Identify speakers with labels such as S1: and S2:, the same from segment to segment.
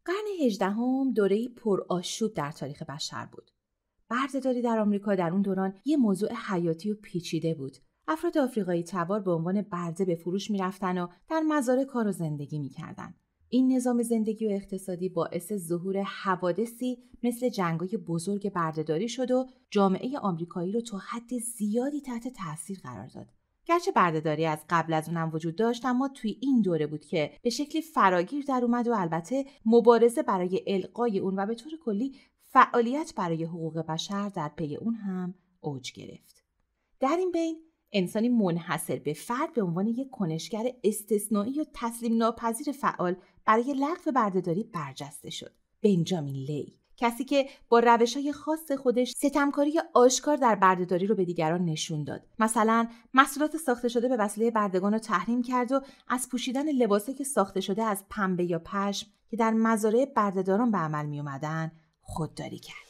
S1: قرن 18 دوره‌ای پرآشوب در تاریخ بشر بود. بردهداری در آمریکا در اون دوران یه موضوع حیاتی و پیچیده بود. افراد آفریقایی تبار به عنوان برده به فروش می‌رفتن و در مزارع کار و زندگی می‌کردن. این نظام زندگی و اقتصادی باعث ظهور حوادثی مثل جنگ‌های بزرگ بردهداری شد و جامعه آمریکایی رو تا حد زیادی تحت تاثیر قرار داد. گرچه بردهداری از قبل از اونم وجود داشت، اما توی این دوره بود که به شکلی فراگیر در اومد و البته مبارزه برای الغای اون و به طور کلی فعالیت برای حقوق بشر در پی اون هم اوج گرفت. در این بین انسانی منحصر به فرد به عنوان یک کنشگر استثنایی و تسلیم ناپذیر فعال برای لغو بردهداری برجسته شد. بنجامین لی، کسی که با روش‌های خاص خودش ستمکاری آشکار در بردهداری رو به دیگران نشون داد. مثلا محصولات ساخته شده به وسیله بردگان رو تحریم کرد و از پوشیدن لباسایی که ساخته شده از پنبه یا پشم که در مزارع بردهداران به عمل می اومدن خودداری کرد.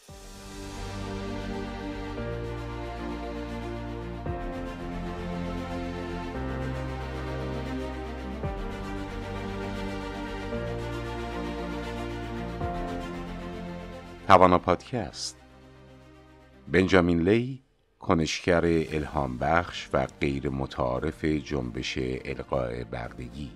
S2: توانا پادکست. بنجامین لی، کنشگر الهام بخش و غیر متعارف جنبش الغای بردگی.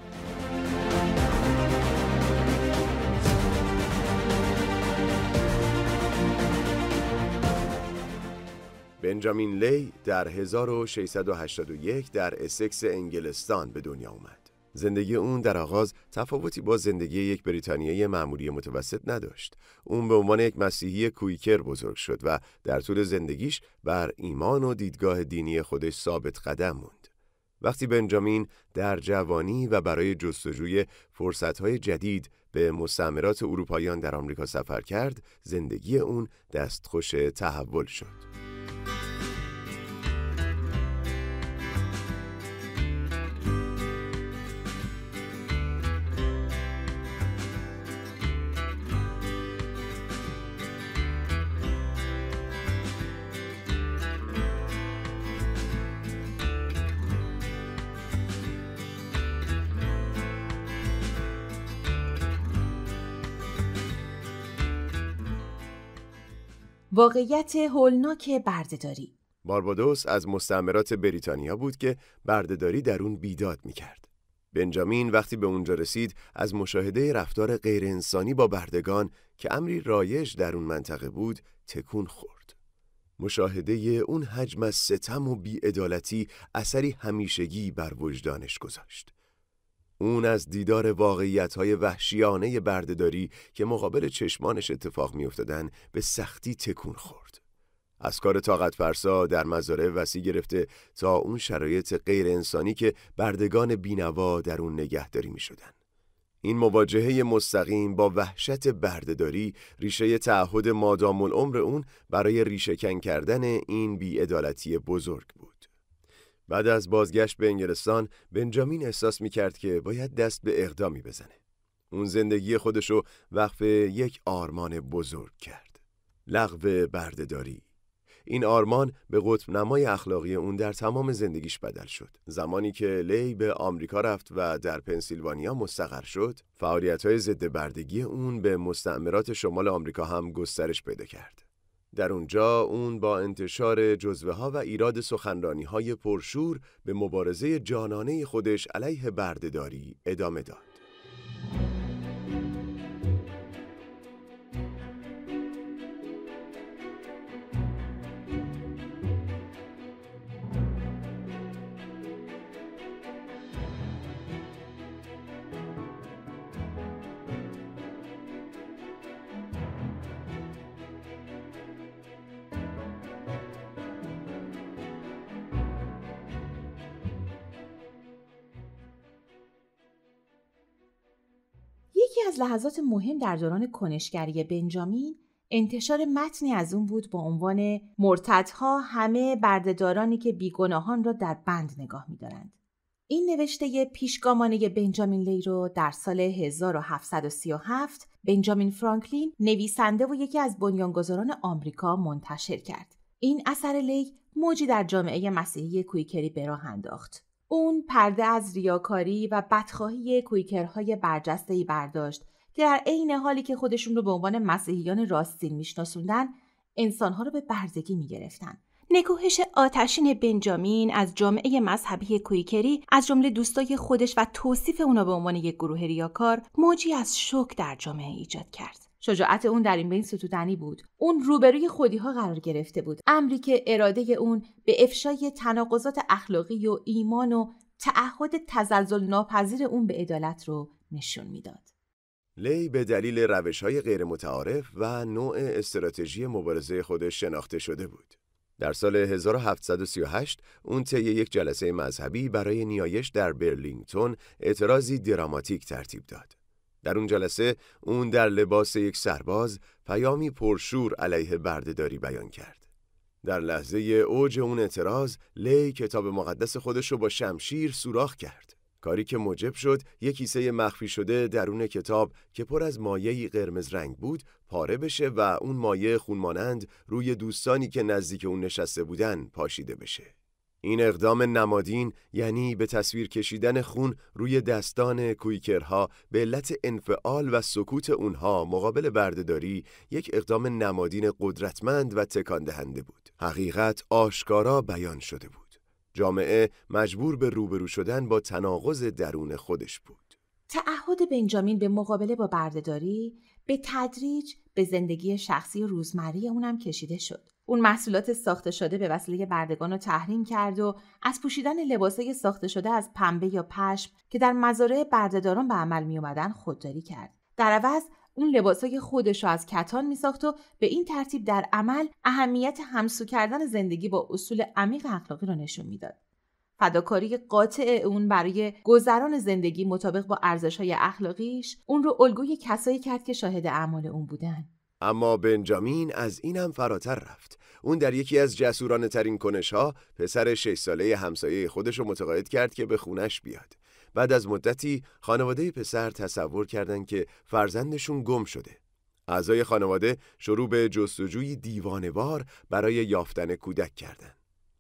S3: بنجامین لی در 1681 در اسکس انگلستان به دنیا اومد. زندگی اون در آغاز تفاوتی با زندگی یک بریتانیایی معمولی متوسط نداشت. اون به عنوان یک مسیحی کویکر بزرگ شد و در طول زندگیش بر ایمان و دیدگاه دینی خودش ثابت قدم موند. وقتی بنجامین در جوانی و برای جستجوی فرصت‌های جدید به مستعمرات اروپاییان در آمریکا سفر کرد، زندگی اون دستخوش تحول شد.
S1: واقعیت هولناک بردهداری.
S3: باربادوس از مستعمرات بریتانیا بود که بردهداری در اون بیداد می‌کرد. بنجامین وقتی به اونجا رسید از مشاهده رفتار غیر انسانی با بردگان که امری رایج در اون منطقه بود تکون خورد. مشاهده اون حجم از ستم و بی‌عدالتی اثری همیشگی بر وجدانش گذاشت. اون از دیدار واقعیت‌های وحشیانه بردهداری که مقابل چشمانش اتفاق می‌افتادن به سختی تکون خورد. از کار طاقت فرسا در مزارع وسیع گرفته تا اون شرایط غیر انسانی که بردگان بینوا در اون نگهداری می‌شدن. این مواجهه مستقیم با وحشت بردهداری ریشه تعهد مادام العمر اون برای ریشه‌کن کردن این بی‌عدالتی بزرگ بود. بعد از بازگشت به انگلستان، بنجامین احساس می‌کرد که باید دست به اقدامی بزنه. اون زندگی خودشو وقف یک آرمان بزرگ کرد: لغو بردهداری. این آرمان به قطب نمای اخلاقی اون در تمام زندگیش بدل شد. زمانی که لی به آمریکا رفت و در پنسیلوانیا مستقر شد، فعالیت‌های ضد بردگی اون به مستعمرات شمال آمریکا هم گسترش پیدا کرد. در اونجا اون با انتشار جزوه‌ها و ایراد سخنرانی‌های پرشور به مبارزه جانانه خودش علیه بردهداری ادامه داد.
S1: یکی از لحظات مهم در دوران کنشگری بنجامین انتشار متنی از اون بود با عنوان مرتدها همه بردهدارانی که بیگناهان را در بند نگاه می‌دارند. این نوشته پیشگامانه بنجامین لی رو در سال 1737 بنجامین فرانکلین، نویسنده و یکی از بنیانگذاران آمریکا، منتشر کرد. این اثر لی موجی در جامعه مسیحی کویکری به راه انداخت. اون پرده از ریاکاری و بدخواهی کویکرهای برجسته‌ای برداشت که در عین حالی که خودشون رو به عنوان مسیحیان راستین میشناسوندن، انسانها رو به بردگی میگرفتن. نکوهش آتشین بنجامین از جامعه مذهبی کویکری از جمله دوستای خودش و توصیف اونا به عنوان یک گروه ریاکار موجی از شوک در جامعه ایجاد کرد. شجاعت اون در این بین ستودنی بود. اون روبروی خودی‌ها قرار گرفته بود. امری که اراده اون به افشای تناقضات اخلاقی و ایمان و تعهد تزلزل ناپذیر اون به عدالت رو نشون میداد.
S3: لی به دلیل روش‌های غیر متعارف و نوع استراتژی مبارزه خودش شناخته شده بود. در سال 1738 اون طی یک جلسه مذهبی برای نیایش در برلینگتون اعتراضی دراماتیک ترتیب داد. در اون جلسه اون در لباس یک سرباز پیامی پرشور علیه بردهداری بیان کرد. در لحظه اوج اون اعتراض، لی کتاب مقدس خودش رو با شمشیر سوراخ کرد. کاری که موجب شد یک کیسه مخفی شده درون کتاب که پر از مایعی قرمز رنگ بود پاره بشه و اون مایع خونمانند روی دوستانی که نزدیک اون نشسته بودن پاشیده بشه. این اقدام نمادین یعنی به تصویر کشیدن خون روی دستان کویکرها به علت انفعال و سکوت اونها مقابل بردهداری یک اقدام نمادین قدرتمند و تکان دهنده بود. حقیقت آشکارا بیان شده بود. جامعه مجبور به روبرو شدن با تناقض درون خودش بود.
S1: تعهد بنجامین به مقابله با بردهداری به تدریج به زندگی شخصی و روزمره اونم کشیده شد. اون محصولات ساخته شده به وسیله بردگان رو تحریم کرد و از پوشیدن لباسای ساخته شده از پنبه یا پشم که در مزارع بردهداران به عمل می اومدن خودداری کرد. در عوض اون لباسای خودش رو از کتان می ساخت و به این ترتیب در عمل اهمیت همسو کردن زندگی با اصول عمیق اخلاقی رو نشون میداد. فداکاری قاطع اون برای گذران زندگی مطابق با ارزش‌های اخلاقیش اون رو الگوی کسایی کرد که شاهد اعمال اون بودن.
S3: اما بنجامین از این هم فراتر رفت. اون در یکی از جسورانه ترین کنش‌ها پسر 6 ساله همسایه خودش رو متقاعد کرد که به خونش بیاد. بعد از مدتی خانواده پسر تصور کردند که فرزندشون گم شده. اعضای خانواده شروع به جستجوی دیوانه‌وار برای یافتن کودک کردند.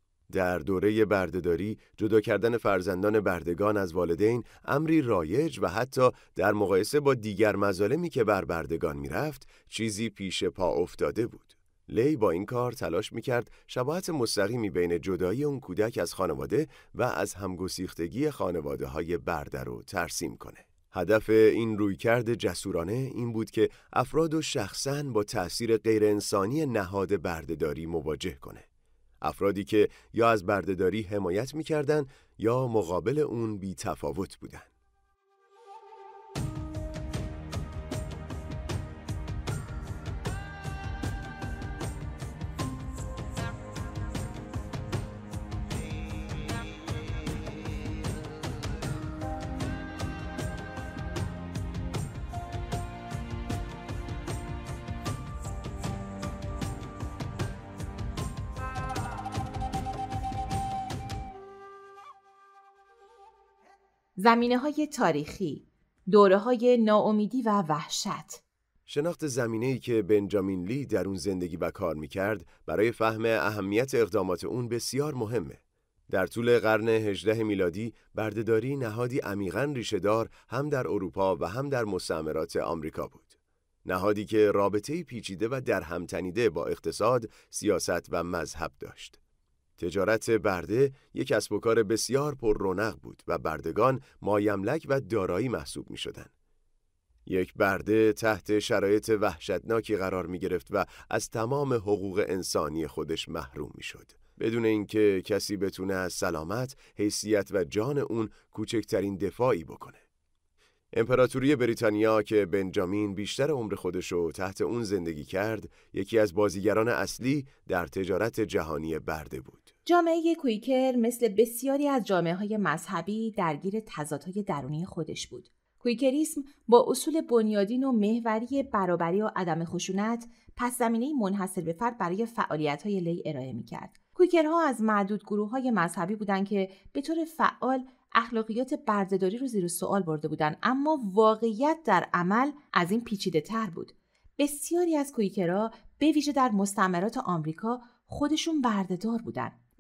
S3: در دوره بردهداری جدا کردن فرزندان بردگان از والدین امری رایج و حتی در مقایسه با دیگر مظالمی که بر بردگان میرفت چیزی پیش پا افتاده بود. لی با این کار تلاش میکرد شباهت مستقیمی بین جدایی اون کودک از خانواده و از همگسیختگی خانواده های برده رو ترسیم کنه. هدف این رویکرد جسورانه این بود که افراد و شخصاً با تأثیر غیر انسانی نهاد بردهداری مواجه کنه. افرادی که یا از بردهداری حمایت می‌کردند یا مقابل اون بی تفاوت بودند.
S1: زمینه‌های تاریخی، دوره‌های ناامیدی و وحشت.
S3: شناخت زمینه‌ای که بنجامین لی در اون زندگی و کار می‌کرد برای فهم اهمیت اقدامات اون بسیار مهمه. در طول قرن 18 میلادی بردهداری نهادی عمیقاً ریشه‌دار هم در اروپا و هم در مستعمرات آمریکا بود. نهادی که رابطه‌ای پیچیده و درهم‌تنیده با اقتصاد، سیاست و مذهب داشت. تجارت برده یک کسب و کار بسیار پر رونق بود و بردگان مایملک و دارایی محسوب می شدن. یک برده تحت شرایط وحشتناکی قرار می گرفت و از تمام حقوق انسانی خودش محروم می شد. بدون اینکه کسی بتونه از سلامت، حیثیت و جان اون کوچکترین دفاعی بکنه. امپراتوری بریتانیا که بنجامین بیشتر عمر خودش رو تحت اون زندگی کرد، یکی از بازیگران اصلی در تجارت جهانی برده بود.
S1: جامعه کویکر مثل بسیاری از جامعه‌های مذهبی درگیر تضادهای درونی خودش بود. کویکریسم با اصول بنیادین و محوری برابری و عدم خشونت پس زمینه منحصر به فرد برای فعالیت‌های لی ارائه می‌کرد. کویکرها از معدود گروه‌های مذهبی بودند که به طور فعال اخلاقیات بردهداری رو زیر سوال برده بودند، اما واقعیت در عمل از این پیچیده‌تر بود. بسیاری از کویکرها به ویژه در مستعمرات آمریکا خودشون بردهدار بودند.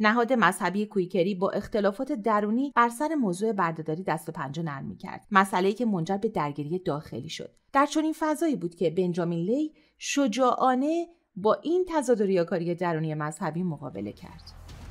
S1: نهاد مذهبی کویکری با اختلافات درونی بر سر موضوع بردهداری دست و پنجه نرم می‌کرد، مسئله‌ای که منجر به درگیری داخلی شد. در چنین فضایی بود که بنجامین لی شجاعانه با این تضاد و ریاکاری درونی مذهبی مقابله کرد.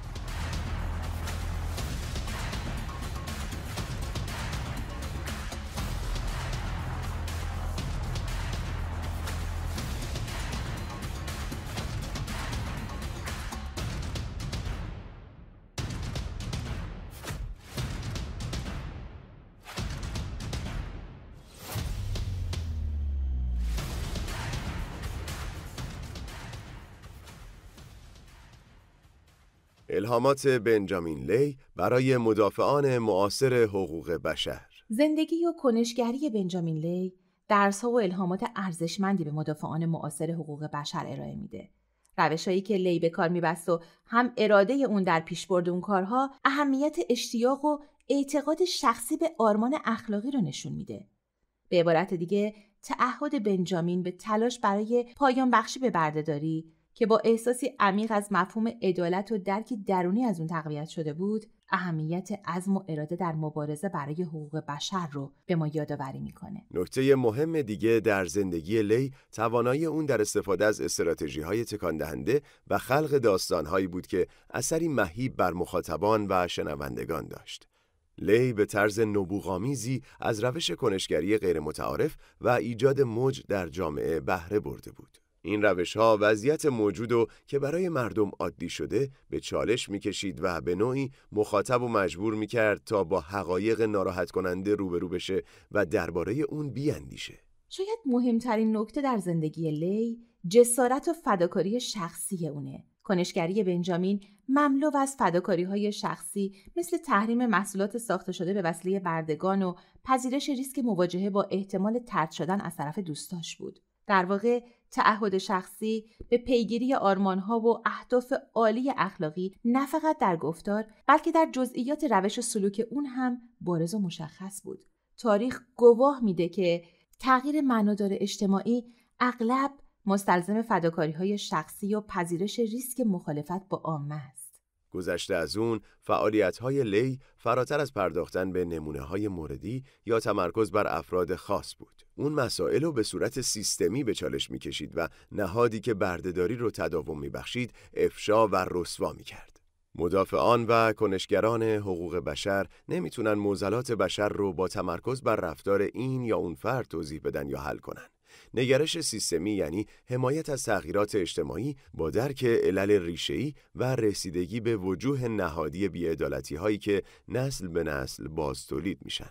S3: الهامات بنجامین لی برای مدافعان معاصر حقوق بشر.
S1: زندگی و کنشگری بنجامین لی درس‌ها و الهامات ارزشمندی به مدافعان معاصر حقوق بشر ارائه میده. روش‌هایی که لی به کار می‌بست و هم اراده اون در پیشبرد اون کارها، اهمیت اشتیاق و اعتقاد شخصی به آرمان اخلاقی رو نشون میده. به عبارت دیگه، تعهد بنجامین به تلاش برای پایان بخشی به بردهداری که با احساسی عمیق از مفهوم عدالت و درکی درونی از اون تقویت شده بود، اهمیت عزم و اراده در مبارزه برای حقوق بشر رو به ما یادآوری میکنه.
S3: نکته مهم دیگه در زندگی لی توانایی اون در استفاده از استراتژی‌های تکان دهنده و خلق داستان‌هایی بود که اثری مهیب بر مخاطبان و شنوندگان داشت. لی به طرز نبوغامیزی از روش کنشگری غیر متعارف و ایجاد موج در جامعه بهره برده بود. این روش‌ها وضعیت موجودو که برای مردم عادی شده به چالش می‌کشید و به نوعی مخاطب و مجبور می‌کرد تا با حقایق ناراحت کننده روبرو بشه و درباره اون بیاندیشه.
S1: شاید مهمترین نکته در زندگی لی جسارت و فداکاری شخصی اونه. کنشگری بنجامین مملو از فداکاری‌های شخصی مثل تحریم محصولات ساخته شده به وسیله بردگان و پذیرش ریسک مواجهه با احتمال طرد شدن از طرف دوستاش بود. در واقع تعهد شخصی به پیگیری آرمان‌ها و اهداف عالی اخلاقی نه فقط در گفتار بلکه در جزئیات روش و سلوک اون هم بارز و مشخص بود. تاریخ گواه میده که تغییر معنادار اجتماعی اغلب مستلزم فداکاری‌های شخصی و پذیرش ریسک مخالفت با عامه است.
S3: گذشته از اون، فعالیت‌های لی فراتر از پرداختن به نمونه‌های موردی یا تمرکز بر افراد خاص بود. اون مسائل رو به صورت سیستمی به چالش می‌کشید و نهادی که بردهداری رو تداوم می‌بخشید، افشا و رسوا می‌کرد. مدافعان و کنشگران حقوق بشر نمیتونن معضلات بشر رو با تمرکز بر رفتار این یا اون فرد توضیح بدن یا حل کنن. نگرش سیستمی یعنی حمایت از تغییرات اجتماعی با درک علل ریشه‌ای و رسیدگی به وجوه نهادی بی‌عدالتی‌هایی که نسل به نسل باز تولید میشن.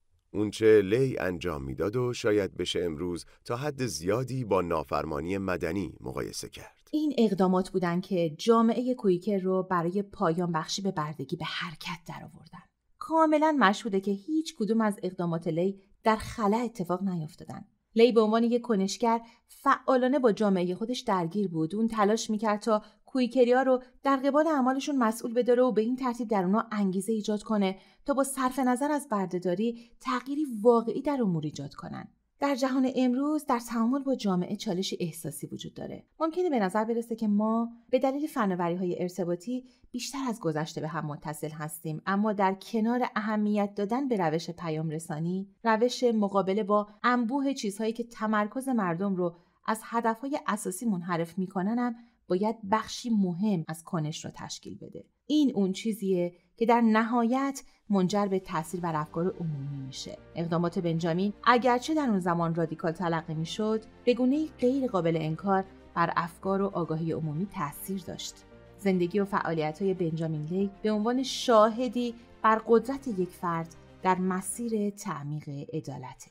S3: اونچه لی انجام میداد و شاید بشه امروز تا حد زیادی با نافرمانی مدنی مقایسه کرد.
S1: این اقدامات بودن که جامعه کویکر رو برای پایان بخشی به بردگی به حرکت درآوردن. کاملا مشهوده که هیچ کدوم از اقدامات لی در خلا اتفاق نیفتادن. لی به عنوان یک کنشگر فعالانه با جامعه خودش درگیر بود. اون تلاش میکرد تا کویکریا رو در قبال اعمالشون مسئول بداره و به این ترتیب در اونها انگیزه ایجاد کنه تا با صرف نظر از بردهداری تغییری واقعی در امور ایجاد کنن. در جهان امروز در تعامل با جامعه چالش احساسی وجود داره. ممکنه به نظر برسه که ما به دلیل فناوری‌های ارتباطی بیشتر از گذشته به هم متصل هستیم، اما در کنار اهمیت دادن به روش پیام رسانی، روش مقابله با انبوه چیزهایی که تمرکز مردم رو از هدفهای اساسی منحرف میکنن هم باید بخشی مهم از کنش رو تشکیل بده. این اون چیزیه که در نهایت منجر به تأثیر بر افکار عمومی میشه. اقدامات بنجامین اگرچه در اون زمان رادیکال تلقی میشد، به گونه‌ای غیر قابل انکار بر افکار و آگاهی عمومی تأثیر داشت. زندگی و فعالیت‌های بنجامین لی به عنوان شاهدی بر قدرت یک فرد در مسیر تعمیق عدالت.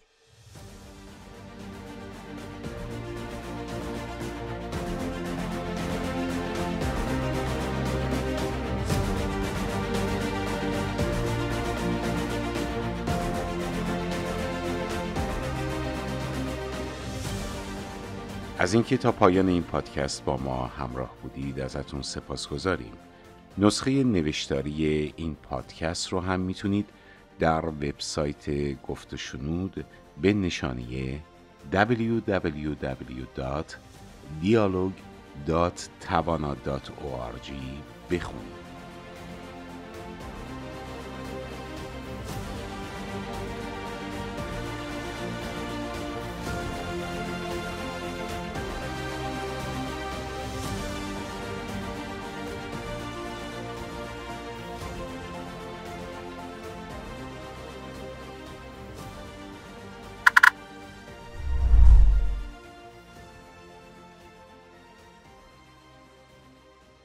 S2: از اینکه تا پایان این پادکست با ما همراه بودید ازتون سپاسگزاریم. نسخه نوشتاری این پادکست رو هم میتونید در وبسایت گفت و شنود به نشانی www.dialog.tawana.org بخونید.